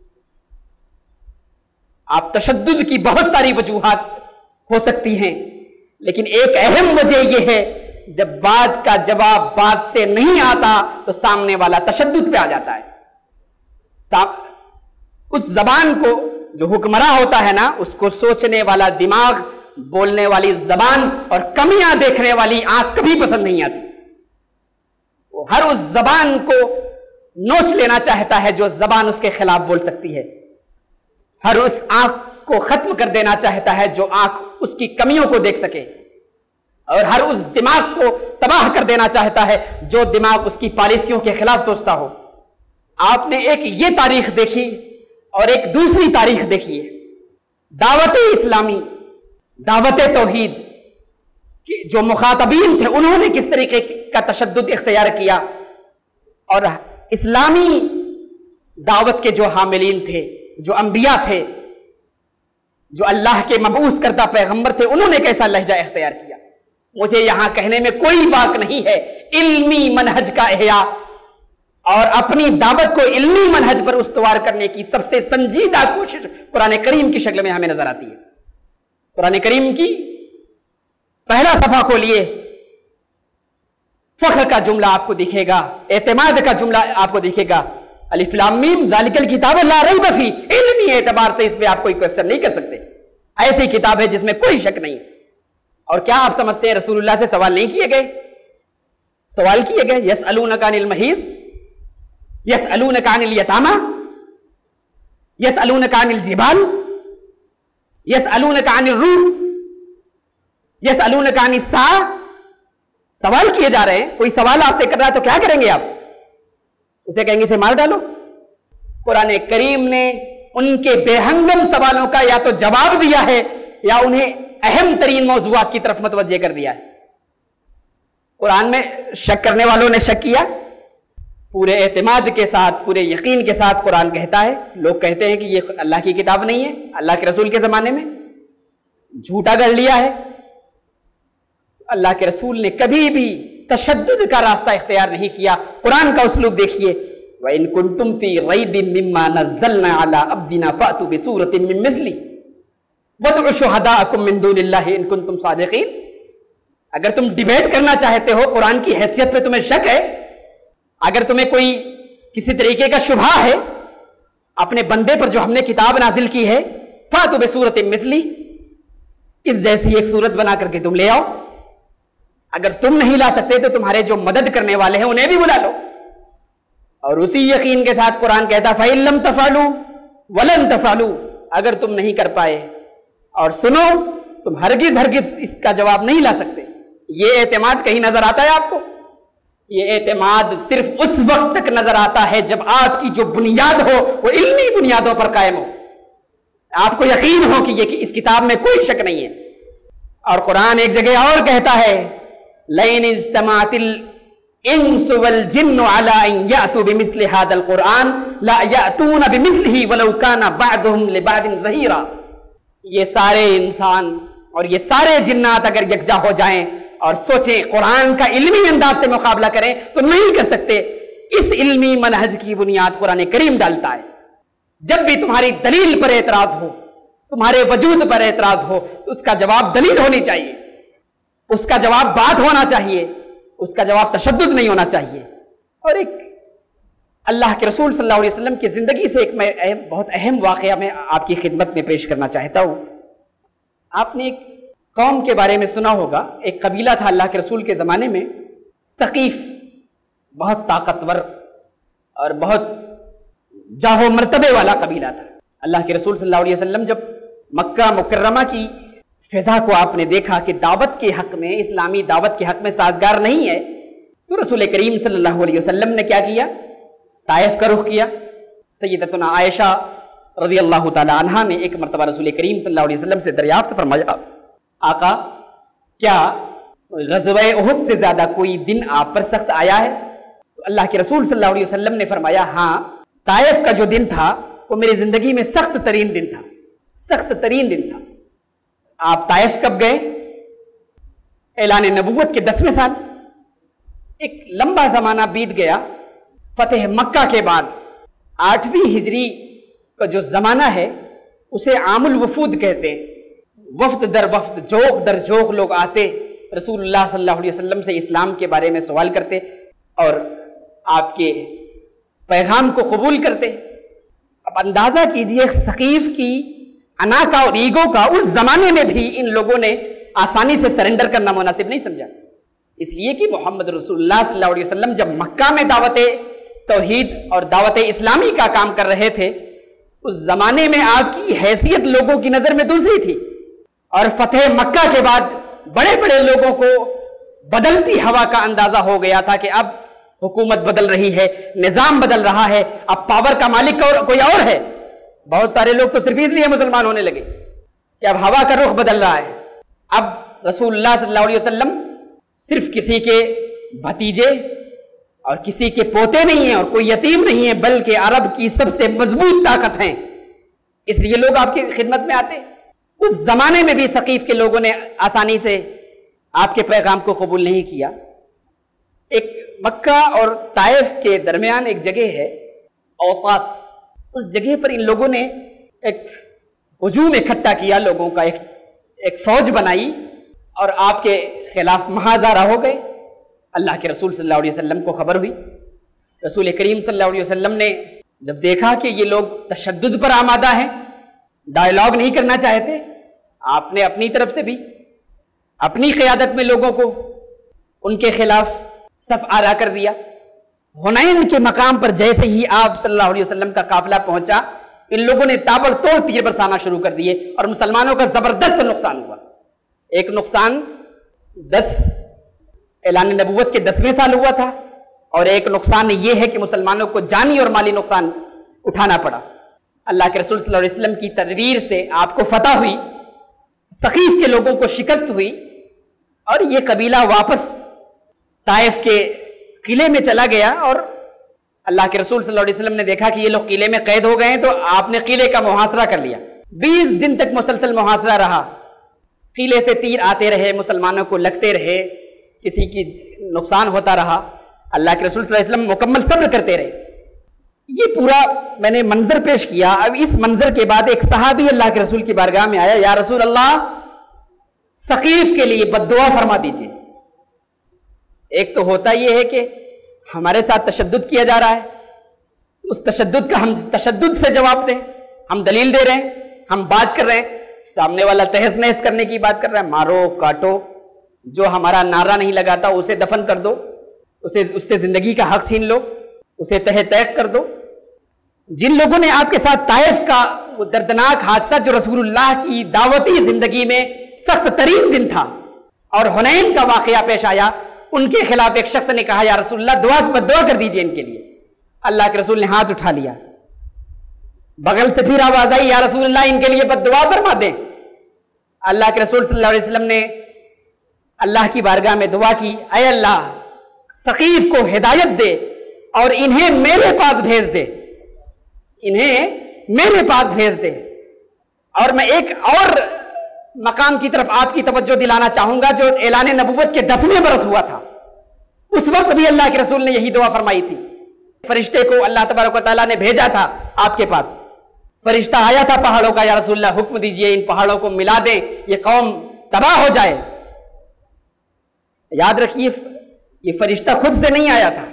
آپ تشدد کی بہت ساری وجوہات ہو سکتی ہیں، لیکن ایک اہم وجہ یہ ہے جب بات کا جواب بات سے نہیں آتا تو سامنے والا تشدد پہ آ جاتا ہے۔ اس زبان کو جو حکمراں ہوتا ہے نا، اس کو سوچنے والا دماغ، بولنے والی زبان اور کمیاں دیکھنے والی آنکھ کبھی پسند نہیں آتی۔ وہ ہر اس زبان کو نوچ لینا چاہتا ہے جو زبان اس کے خلاف بول سکتی ہے، ہر اس آنکھ کو ختم کر دینا چاہتا ہے جو آنکھ اس کی کمیوں کو دیکھ سکے، اور ہر اس دماغ کو تباہ کر دینا چاہتا ہے جو دماغ اس کی پالیسیوں کے خلاف سوچتا ہو۔ آپ نے ایک یہ تاریخ دیکھی اور ایک دوسری تاریخ دیکھی ہے، دعوت اسلامی، دعوت توحید کہ جو مخاطبین تھے انہوں نے کس طریقے کا تشدد اختیار کیا، اور اسلامی دعوت کے جو حاملین تھے، جو انبیاء تھے، جو اللہ کے مبعوث کردہ پیغمبر تھے، انہوں نے کیسا لہجہ اختیار کیا۔ مجھے یہاں کہنے میں کوئی بات نہیں ہے، علمی منہج کا احیاء اور اپنی دعوت کو علمی منہج پر استوار کرنے کی سب سے سنجیدہ کوشش قرآن کریم کی شکل میں ہمیں نظر آتی ہے۔ قرآن کریم کی پہلا صفحہ کھولیے، فخر کا جملہ آپ کو دکھے گا، اعتماد کا جملہ آپ کو دکھے گا، الف لام میم ذالک الکتاب لا ریب فیہ، علمی اعتبار سے اس پہ آپ کوئی کوشچن نہیں کر سکتے، ایسی کتاب ہے جس میں کوئی شک نہیں۔ اور کیا آپ سمجھتے ہیں رسول اللہ سے سوال نہیں کیے گئے؟ سوال کیے گئے، یسألونک عن المحیض، یسألونک عن الیتامى، یسألونک عن الجبال، یسألونک عن الروح، یسألونک عن الساعة، سوال کیے جا رہے ہیں۔ کوئی سوال آپ سے کر رہا ہے تو کیا کریں گے آپ؟ اسے کہیں گے اسے مار ڈالو۔ قرآن کریم نے ان کے بے ہنگم سوالوں کا یا تو جواب دیا ہے یا انہیں اہم ترین موضوعات کی طرف متوجہ کر دیا ہے۔ قرآن میں شک کرنے والوں نے شک کیا، پورے اعتماد کے ساتھ، پورے یقین کے ساتھ قرآن کہتا ہے، لوگ کہتے ہیں کہ یہ اللہ کی کتاب نہیں ہے، اللہ کے رسول کے زمانے میں جھوٹا گڑھ لیا ہے۔ اللہ کے رسول نے کبھی بھی تشدد کا راستہ اختیار نہیں کیا۔ قرآن کا اسلوب دیکھیے، وَإِن كُنتُمْ فِي رَيْبٍ مِّمَّا نَزَّلْنَا عَلَىٰ عَبْدِنَا فَأْتُوا بِسُورَةٍ مِّن مِّثْلِهِ وَادْعُوا شُهَدَاءَكُم مِّن دُونِ اللَّهِ إِن كُنتُمْ صَادِقِينَ۔ اگر تم ڈیبیٹ کرنا چاہتے ہو، قرآن کی حیثیت پہ تمہیں شک ہے، اگر تمہیں کوئی کسی طریقے کا شبہ ہے اپنے بندے پر جو ہم نے کتاب نازل کی ہے، فَأْتُوا بِسُورَةٍ مِّثْلِهِ، اس جیسی ایک صورت بنا کر کے تم لے آؤ۔ اگر تم نہیں لا سکتے تو تمہارے جو مدد کرنے والے ہیں انہیں بھی بلا لو۔ اور اسی یقین کے ساتھ قرآن کہتا فَإِن لَّمْ تَفْعَلُوا وَلَن تَفْعَلُوا، اگر تم نہیں کر پائے اور سنو، تم ہرگز اس کا جواب نہیں لا سکتے۔ یہ اعتماد کہیں نظر آتا ہے آپ کو؟ یہ اعتماد صرف اس وقت تک نظر آتا ہے جب آپ کی جو بنیاد ہو وہ علمی بنیادوں پر قائم ہو، آپ کو یقین ہو کہ یہ اس کتاب میں کوئی شک نہیں ہے۔ اور قرآن ایک جگہ اور کہتا ہے لَئِنِ اجْتَمَعَتِ الْإِنسُ وَالْجِنُّ عَلَىٰ أَن يَأْتُوا بِمِثْلِ هَٰذَا الْقُرْآنِ لَا يَأْتُونَ بِمِثْلِهِ وَلَوْ كَانَ بَعْضُهُمْ لِبَعْضٍ ظَهِيرًا۔ یہ سارے انسان اور یہ سارے جنات اگر یکجا ہو جائیں اور سوچیں قرآن کا علمی انداز سے مقابلہ کریں تو نہیں کر سکتے۔ اس علمی منہج کی بنیاد قرآن کریم ڈالتا ہے۔ جب بھی تمہاری دلیل پر اعتراض ہو، تمہارے وجود پر اعتراض ہو، تو اس کا جواب دلیل ہونی چاہیے، اس کا جواب بات ہونا چاہیے، اس کا جواب تشدد نہیں ہونا چاہیے۔ اور ایک اللہ کے رسول صلی اللہ علیہ وسلم کی زندگی سے ایک میں بہت اہم واقعہ میں آپ کی خدمت میں پیش کرنا چاہتا ہوں۔ آپ نے ایک قوم کے بارے میں سنا ہوگا، ایک قبیلہ تھا اللہ کے رسول کے زمانے میں، ثقیف، بہت طاقتور اور بہت جاہ و مرتبے والا قبیلہ تھا۔ اللہ کے رسول صلی اللہ علیہ وسلم جب مکہ مکرمہ کی فضا کو آپ نے دیکھا کہ دعوت کے حق میں، اسلامی دعوت کے حق میں سازگار نہیں ہے، تو رسول کریم صلی اللہ علیہ وسلم نے کیا کیا؟ طائف کا رخ کیا۔ سیدتنا عائشہ رضی اللہ تعالی عنہا نے ایک مرتبہ رسول کریم صلی اللہ علیہ وسلم سے دریافت فرمایا، آقا کیا غزوہ احد سے زیادہ کوئی دن آپ پر سخت آیا ہے؟ تو اللہ کے رسول صلی اللہ علیہ وسلم نے فرمایا ہاں، طائف کا جو دن تھا وہ میری زندگی میں سخت ترین دن تھا، سخت ترین دن تھا۔ آپ طائف کب گئے؟ اعلان نبوت کے 10ویں سال، ایک لمبا زمانہ بیت گیا۔ فتح مکہ کے بعد 8ویں ہجری کا جو زمانہ ہے اسے عام الوفود کہتے ہیں۔ وفد در وفد، جوق در جوق لوگ آتے، رسول اللہ صلی اللہ علیہ وسلم سے اسلام کے بارے میں سوال کرتے اور آپ کے پیغام کو قبول کرتے۔ اب اندازہ کیجئے ثقیف کی انا کا اور ایگو کا اس زمانے میں بھی ان لوگوں نے آسانی سے سرنڈر کرنا مناسب نہیں سمجھا، اس لیے کہ محمد رسول اللہ صلی اللہ علیہ وسلم جب مکہ میں دعوت توحید اور دعوت اسلامی کا کام کر رہے تھے، اس زمانے میں آپ کی حیثیت لوگوں کی نظر میں دوسری تھی، اور فتح مکہ کے بعد بڑے بڑے لوگوں کو بدلتی ہوا کا اندازہ ہو گیا تھا کہ اب حکومت بدل رہی ہے، نظام بدل رہا ہے، اب پاور کا مالک کوئی اور ہے۔ بہت سارے لوگ تو صرف اس لیے مسلمان ہونے لگے کہ اب ہوا کا رخ بدل رہا ہے۔ اب رسول اللہ صلی اللہ علیہ وسلم صرف کسی کے بھتیجے اور کسی کے پوتے نہیں ہیں اور کوئی یتیم نہیں ہیں، بلکہ عرب کی سب سے مضبوط طاقت ہیں، اس لیے لوگ آپ کی خدمت میں آتے۔ اس زمانے میں بھی ثقیف کے لوگوں نے آسانی سے آپ کے پیغام کو قبول نہیں کیا۔ ایک مکہ اور طائف کے درمیان ایک جگہ ہے اوطاس، اس جگہ پر ان لوگوں نے ایک ہجوم اکٹھا کیا، لوگوں کا ایک فوج بنائی اور آپ کے خلاف محاذارہ ہو گئے۔ اللہ کے رسول صلی اللہ علیہ وسلم کو خبر ہوئی۔ رسول کریم صلی اللہ علیہ وسلم نے جب دیکھا کہ یہ لوگ تشدد پر آمادہ ہیں، ڈائیلاگ نہیں کرنا چاہتے، آپ نے اپنی طرف سے بھی اپنی قیادت میں لوگوں کو ان کے خلاف صف آرا کر دیا۔ حنین کے مقام پر جیسے ہی آپ صلی اللہ علیہ وسلم کا قافلہ پہنچا، ان لوگوں نے تابڑ توڑ تیر برسانا شروع کر دیے اور مسلمانوں کا زبردست نقصان ہوا۔ ایک نقصان 10 اعلان نبوت کے 10ویں سال ہوا تھا، اور ایک نقصان یہ ہے کہ مسلمانوں کو جانی اور مالی نقصان اٹھانا پڑا۔ اللہ کے رسول صلی اللہ علیہ وسلم کی تدبیر سے آپ کو فتح ہوئی، ثقیف کے لوگوں کو شکست ہوئی، اور یہ قبیلہ واپس طائف کے قلعے میں چلا گیا۔ اور اللہ کے رسول صلی اللہ علیہ وسلم نے دیکھا کہ یہ لوگ قلعے میں قید ہو گئے ہیں، تو آپ نے قلعے کا محاصرہ کر لیا۔ 20 دن تک مسلسل محاصرہ رہا، قلعے سے تیر آتے رہے، مسلمانوں کو لگتے رہے، کسی کی نقصان ہوتا رہا۔ اللہ کے رسول صلی اللہ علیہ وسلم مکمل صبر کرتے رہے۔ یہ پورا میں نے منظر پیش کیا۔ اب اس منظر کے بعد ایک صحابی اللہ کے رسول کی بارگاہ میں آیا، یا رسول اللہ ثقیف کے لیے بد دعا فرما دیجئے۔ ایک تو ہوتا یہ ہے کہ ہمارے ساتھ تشدد کیا جا رہا ہے، اس تشدد کا ہم تشدد سے جواب دیں، ہم دلیل دے رہے ہیں، ہم بات کر رہے ہیں، سامنے والا تہس نہس کرنے کی بات کر رہا ہے، مارو کاٹو، جو ہمارا نعرہ نہیں لگاتا اسے دفن کر دو، اس سے زندگی کا حق چھین لو، اسے تہ تیغ کر دو۔ جن لوگوں نے آپ کے ساتھ طائف کا وہ دردناک حادثہ جو رسول اللہ کی دعوتی زندگی میں سخت ترین دن تھا اور حنین کا واقعہ پیش آیا، ان کے خلاف ایک شخص نے کہا، یا رسول اللہ بد دعا کر دیجئے ان کے لیے۔ اللہ کے رسول نے ہاتھ اٹھا لیا، بغل سے پھر آواز آئی، یا رسول اللہ ان کے لیے بد دعا فرما دیں۔ اللہ کے رسول صلی اللہ علیہ وسلم نے اللہ کی بارگاہ میں دعا کی، اے اللہ ثقیف کو ہدایت دے اور انہیں میرے پاس بھیج دے، انہیں میرے پاس بھیج دے۔ اور میں ایک اور مقام کی طرف آپ کی توجہ دلانا چاہوں گا جو اعلان نبوت کے 10ویں برس ہوا تھا، اس وقت بھی اللہ کے رسول نے یہی دعا فرمائی تھی۔ فرشتے کو اللہ تبارک و تعالیٰ نے بھیجا تھا آپ کے پاس، فرشتہ آیا تھا پہاڑوں کا، یا رسول اللہ حکم دیجئے ان پہاڑوں کو ملا دیں، یہ قوم تباہ ہو جائے۔ یاد رکھیے یہ فرشتہ خود سے نہیں آیا تھا،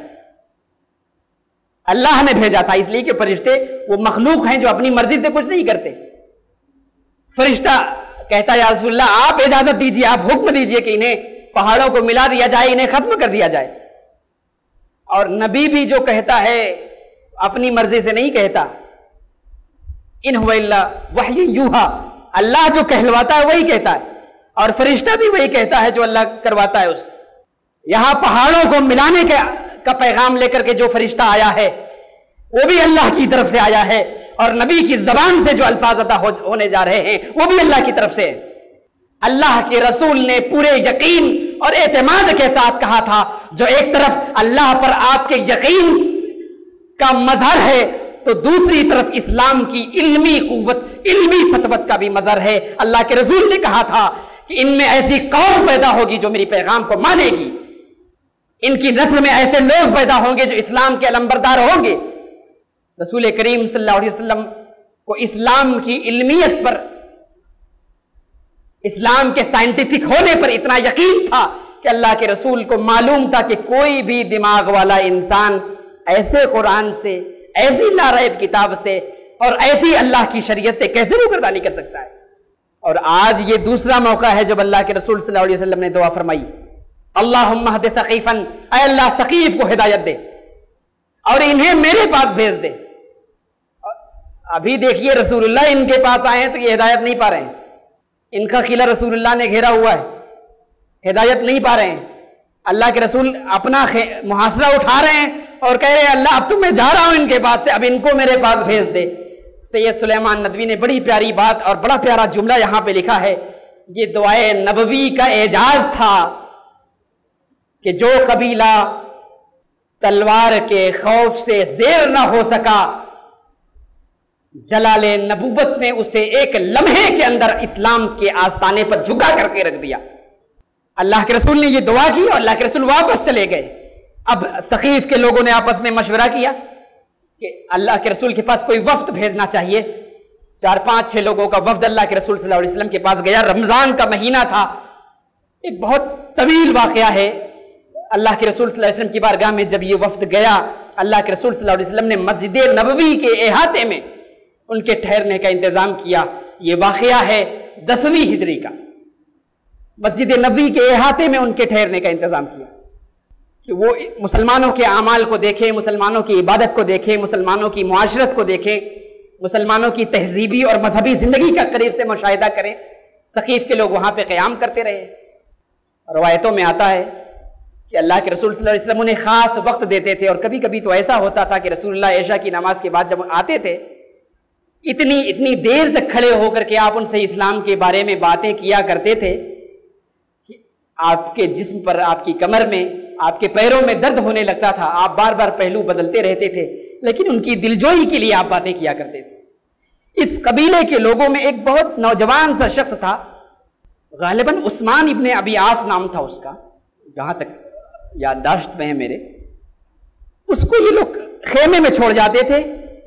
اللہ نے بھیجا تھا، اس لیے کہ فرشتے وہ مخلوق ہیں جو اپنی مرضی سے کچھ نہیں کرتے۔ فرشتہ کہتا یا رسول اللہ آپ اجازت دیجئے، آپ حکم دیجئے کہ انہیں پہاڑوں کو ملا دیا جائے، انہیں ختم کر دیا جائے۔ اور نبی بھی جو کہتا ہے اپنی مرضی سے نہیں کہتا، ان هو الا وحی یوحا، اللہ جو کہلواتا ہے وہی کہتا ہے، اور فرشتہ بھی وہی کہتا ہے جو اللہ کرواتا ہے اس۔ یہاں پہاڑوں کو ملانے کا پیغام لے کر کے جو فرشتہ آیا ہے وہ بھی اللہ کی طرف سے آیا ہے، اور نبی کی زبان سے جو الفاظ عطا ہونے جا رہے ہیں وہ بھی اللہ کی طرف سے ہے۔ اللہ کے رسول نے پورے یقین اور اعتماد کے ساتھ کہا تھا، جو ایک طرف اللہ پر آپ کے یقین کا مظہر ہے تو دوسری طرف اسلام کی علمی قوت، علمی سطوت کا بھی مظہر ہے۔ اللہ کے رسول نے کہا تھا کہ ان میں ایسی قوم پیدا ہوگی جو میری پیغام کو مانے گی، ان کی نسل میں ایسے لوگ پیدا ہوں گے جو اسلام کے علمبردار ہوں گے۔ رسول کریم صلی اللہ علیہ وسلم کو اسلام کی علمیت پر، اسلام کے سائنٹیفک ہونے پر اتنا یقین تھا کہ اللہ کے رسول کو معلوم تھا کہ کوئی بھی دماغ والا انسان ایسے قرآن سے، ایسی لا ریب کتاب سے اور ایسی اللہ کی شریعت سے کیسے روگردانی کر سکتا ہے۔ اور آج یہ دوسرا موقع ہے جب اللہ کے رسول صلی اللہ علیہ وسلم نے دعا فرمائی، اللہم اہد ثقیفا، اے اللہ ثقیف کو ہدایت دے اور انہیں میرے پاس بھیج دے۔ ابھی دیکھیے رسول اللہ ان کے پاس آئے ہیں تو یہ ہدایت نہیں پا رہے ہیں، ان کا قلعہ رسول اللہ نے گھیرا ہوا ہے، ہدایت نہیں پا رہے ہیں۔ اللہ کے رسول اپنا محاصرہ اٹھا رہے ہیں اور کہہ رہے ہیں اللہ اب تو میں جا رہا ہوں ان کے پاس سے، اب ان کو میرے پاس بھیج دے۔ سید سلیمان ندوی نے بڑی پیاری بات اور بڑا پیارا جملہ یہاں پہ لکھا ہے، یہ دعائے نبوی کا اعجاز تھا کہ جو قبیلہ تلوار کے خوف سے زیر نہ ہو سکا، جلال نبوت نے اسے ایک لمحے کے اندر اسلام کے آستانے پر جھکا کر کے رکھ دیا۔ اللہ کے رسول نے یہ دعا کی اور اللہ کے رسول واپس چلے گئے۔ اب ثقیف کے لوگوں نے آپس میں مشورہ کیا کہ اللہ کے رسول کے پاس کوئی وفد بھیجنا چاہیے۔ 4-5-6 لوگوں کا وفد اللہ کے رسول صلی اللہ علیہ وسلم کے پاس گیا۔ رمضان کا مہینہ تھا، ایک بہت طویل واقعہ ہے۔ اللہ کے رسول صلی اللہ علیہ وسلم کی بارگاہ میں جب یہ وفد گیا، اللہ کے رسول صلی اللہ علیہ وسلم نے مسجد نبوی کے احاطے میں ان کے ٹھہرنے کا انتظام کیا۔ یہ واقعہ ہے 10ویں ہجری کا۔ مسجد نبوی کے احاطے میں ان کے ٹھہرنے کا انتظام کیا کہ وہ مسلمانوں کے اعمال کو دیکھیں، مسلمانوں کی عبادت کو دیکھیں، مسلمانوں کی معاشرت کو دیکھیں، مسلمانوں کی تہذیبی اور مذہبی زندگی کا قریب سے مشاہدہ کریں۔ ثقیف کے لوگ وہاں پہ قیام کرتے رہے۔ روایتوں میں آتا ہے کہ اللہ کے رسول صلی اللہ علیہ وسلم انہیں خاص وقت دیتے تھے، اور کبھی کبھی تو ایسا ہوتا تھا کہ رسول اللہ عشاء کی نماز کے بعد جب آتے تھے، اتنی دیر تک کھڑے ہو کر کے آپ ان سے اسلام کے بارے میں باتیں کیا کرتے تھے کہ آپ کے جسم پر، آپ کی کمر میں، آپ کے پیروں میں درد ہونے لگتا تھا۔ آپ بار بار پہلو بدلتے رہتے تھے، لیکن ان کی دلجوئی کے لیے آپ باتیں کیا کرتے تھے۔ اس قبیلے کے لوگوں میں ایک بہت نوجوان سا شخص تھا، غالباً عثمان ابن ابی عاص نام تھا اس کا، جہاں تک یادداشت میں ہے میرے۔ اس کو یہ لوگ خیمے میں چھوڑ جاتے تھے،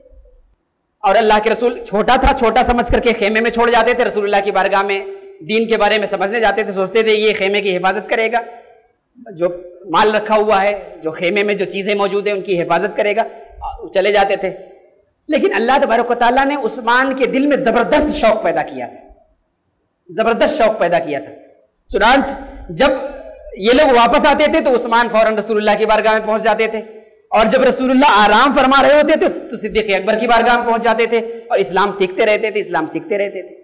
اور اللہ کے رسول چھوٹا تھا، چھوٹا سمجھ کر کے خیمے میں چھوڑ جاتے تھے۔ رسول اللہ کی بارگاہ میں دین کے بارے میں سمجھنے جاتے تھے، سوچتے تھے یہ خیمے کی حفاظت کرے گا، جو مال رکھا ہوا ہے، جو خیمے میں جو چیزیں موجود ہیں ان کی حفاظت کرے گا، چلے جاتے تھے۔ لیکن اللہ تبارک و تعالیٰ نے عثمان کے دل میں زبردست شوق پیدا کیا تھا، زبردست شوق پیدا کیا تھا۔ چنانچہ جب یہ لوگ واپس آتے تھے تو عثمان فوراً رسول اللہ کی بارگاہ میں پہنچ جاتے تھے، اور جب رسول اللہ آرام فرما رہے ہوتے تھے تو صدیق اکبر کی بارگاہ میں پہنچ جاتے تھے اور اسلام سیکھتے رہتے تھے، اسلام سیکھتے رہتے تھے۔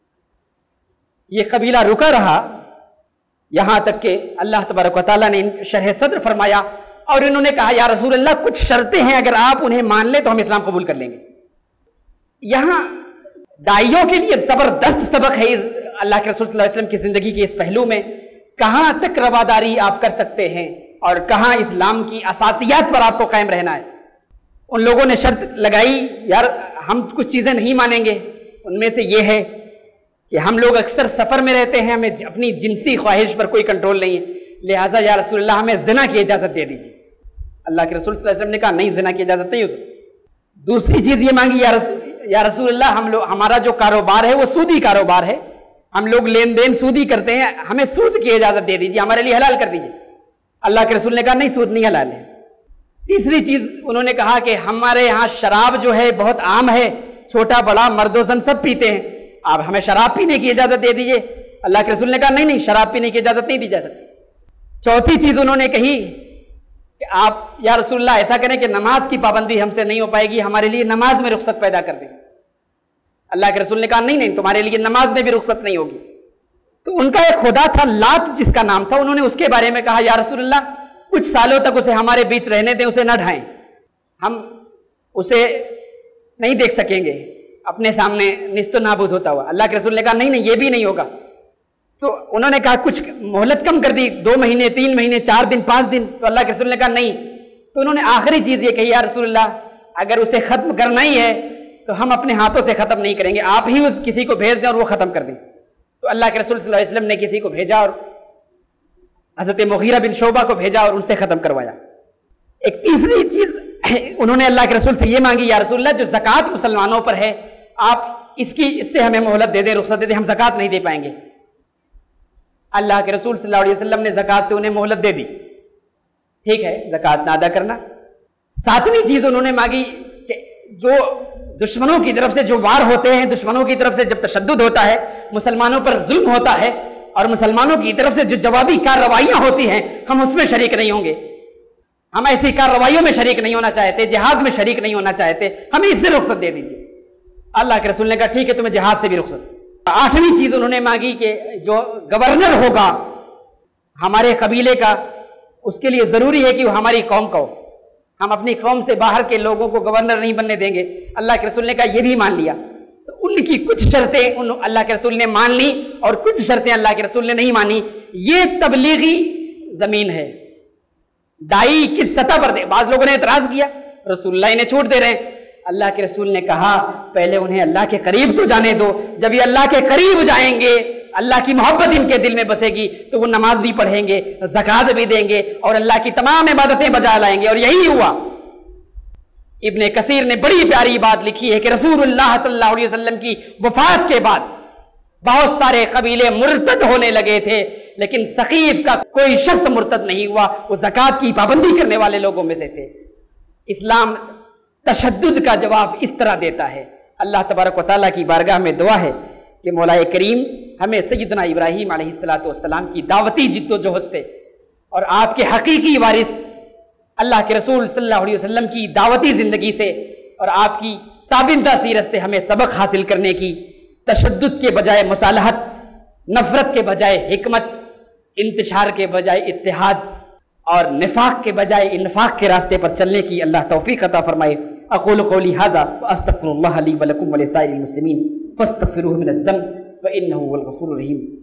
یہ قبیلہ رکا رہا یہاں تک کہ اللہ تبارک و تعالیٰ نے شرح صدر فرمایا، اور انہوں نے کہا یا رسول اللہ کچھ شرطیں ہیں، اگر آپ انہیں مان لیں تو ہم اسلام قبول کر لیں گے۔ یہاں داعیوں کے لیے زبردست سبق ہے اللہ کے رسول صلی اللہ علیہ وسلم کی زندگی کے اس پہلو میں، کہاں تک رواداری آپ کر سکتے ہیں اور کہاں اسلام کی اساسیات پر آپ کو قائم رہنا ہے۔ ان لوگوں نے شرط لگائی، یار ہم کچھ چیزیں نہیں مانیں گے، ان میں سے یہ ہے کہ ہم لوگ اکثر سفر میں رہتے ہیں، ہمیں اپنی جنسی خواہش پر کوئی کنٹرول نہیں ہے، لہٰذا یا رسول اللہ ہمیں زنا کی اجازت دے دیجیے۔ اللہ کے رسول صلی اللہ علیہ وسلم نے کہا نہیں، زنا کی اجازت نہیں ہو سکتی۔ دوسری چیز یہ مانگی، یا رسول اللہ ہمارا جو کاروبار ہے وہ سودی کاروبار ہے، ہم لوگ لین دین سودی کرتے ہیں، ہمیں سود کی اجازت دے دیجیے، ہمارے لیے حلال کر دیجیے۔ اللہ کے رسول نے کہا نہیں، سود نہیں حلال ہے۔ تیسری چیز انہوں نے کہا کہ ہمارے یہاں شراب جو ہے بہت عام ہے، چھوٹا بڑا مرد و زن سب پیتے ہیں، آپ ہمیں شراب پینے کی اجازت دے دیجیے۔ اللہ کے رسول نے کہا نہیں، شراب پینے کی اجازت نہیں دی جا سکتی۔ چوتھی چیز انہوں نے کہی کہ آپ یا رسول اللہ ایسا کریں کہ نماز کی پابندی ہم سے نہیں ہو پائے گی، ہمارے لیے نماز میں رخصت پیدا کر دیں۔ اللہ کے رسول نے کہا نہیں، تمہارے لیے نماز میں بھی رخصت نہیں ہوگی۔ تو ان کا ایک خدا تھا لات جس کا نام تھا، انہوں نے اس کے بارے میں کہا یا رسول اللہ کچھ سالوں تک اسے ہمارے بیچ رہنے دیں، اسے نہ ڈھائیں، ہم اسے نہیں دیکھ سکیں گے اپنے سامنے نیست و نابود ہوتا ہوا۔ اللہ کے رسول نے کہا نہیں، یہ بھی نہیں ہوگا۔ تو انہوں نے کہا کچھ مہلت کم کر دی، 2 مہینے 3 مہینے 4 دن 5 دن، تو اللہ کے رسول نے کہا نہیں. تو انہوں نے آخری چیز یہ کہی، یا رسول اللہ اگر اسے ختم کرنا ہی ہے تو ہم اپنے ہاتھوں سے ختم نہیں کریں گے، آپ ہی اس کسی کو بھیج دیں اور وہ ختم کر دیں. تو اللہ کے رسول صلی اللہ علیہ وسلم نے کسی کو بھیجا اور حضرت مغیرہ بن شعبہ کو بھیجا اور ان سے ختم کروایا. ایک تیسری چیز انہوں نے اللہ کے رسول سے یہ مانگی، یا رسول اللہ جو زکوٰۃ مسلمانوں پر ہے آپ اس سے ہمیں مہلت دے دیں، رخصت دے دیں، ہم زکوٰۃ نہیں دے پائیں گے. اللہ کے رسول صلی اللہ علیہ وسلم نے زکوٰۃ سے انہیں مہلت دے دی، ٹھیک ہے زکوٰۃ نہ ادا کرنا. 7ویں چیز انہوں نے مانگی کہ جو دشمنوں کی طرف سے جو وار ہوتے ہیں، دشمنوں کی طرف سے جب تشدد ہوتا ہے، مسلمانوں پر ظلم ہوتا ہے اور مسلمانوں کی طرف سے جو جوابی کارروائیاں ہوتی ہیں، ہم اس میں شریک نہیں ہوں گے، ہم ایسی کارروائیوں میں شریک نہیں ہونا چاہتے، جہاد میں شریک نہیں ہونا چاہتے، ہمیں اس سے رخصت دے دیجیے. اللہ کے رسول نے کہا ٹھیک ہے تمہیں جہاد سے بھی رخصت. 8ویں چیز انہوں نے مانگی کہ جو گورنر ہوگا ہمارے قبیلے کا، اس کے لیے ضروری ہے کہ وہ ہماری قوم کا ہو، ہم اپنی قوم سے باہر کے لوگوں کو گورنر نہیں بننے دیں گے. اللہ کے رسول نے کہا یہ بھی مان لیا. تو ان کی کچھ شرطیں اللہ کے رسول نے مان لی اور کچھ شرطیں اللہ کے رسول نے نہیں مانی. یہ تبلیغی زمین ہے، دائی کس سطح پر دے. بعض لوگوں نے اعتراض کیا رسول اللہ انہیں چھوٹ دے رہے ہیں. اللہ کے رسول نے کہا پہلے انہیں اللہ کے قریب تو جانے دو، جب یہ اللہ کے قریب جائیں گے، اللہ کی محبت ان کے دل میں بسے گی تو وہ نماز بھی پڑھیں گے، زکوٰۃ بھی دیں گے اور اللہ کی تمام عبادتیں بجا لائیں گے. اور یہی ہوا. ابن کثیر نے بڑی پیاری بات لکھی ہے کہ رسول اللہ صلی اللہ علیہ وسلم کی وفات کے بعد بہت سارے قبیلے مرتد ہونے لگے تھے، لیکن ثقیف کا کوئی شخص مرتد نہیں ہوا، وہ زکوٰۃ کی پابندی کرنے والے لوگوں میں سے تھے. اسلام تشدد کا جواب اس طرح دیتا ہے. اللہ تبارک و تعالیٰ کی بارگاہ میں دعا ہے کہ مولا کریم ہمیں سیدنا ابراہیم علیہ السلام کی دعوتی جد و جہد سے اور آپ کے حقیقی وارث اللہ کے رسول صلی اللہ علیہ وسلم کی دعوتی زندگی سے اور آپ کی تابندہ سیرت سے ہمیں سبق حاصل کرنے کی، تشدد کے بجائے مصالحت، نفرت کے بجائے حکمت، انتشار کے بجائے اتحاد اور نفاق کے بجائے انفاق کے راستے پر چلنے کی اللہ توفیق عطا فرمائے. اقول قولی ھذا واستغفر اللہ لی ولکم ولسائر المسلمین فاستغفروہ من الذنب فانہ هو الغفور الرحیم.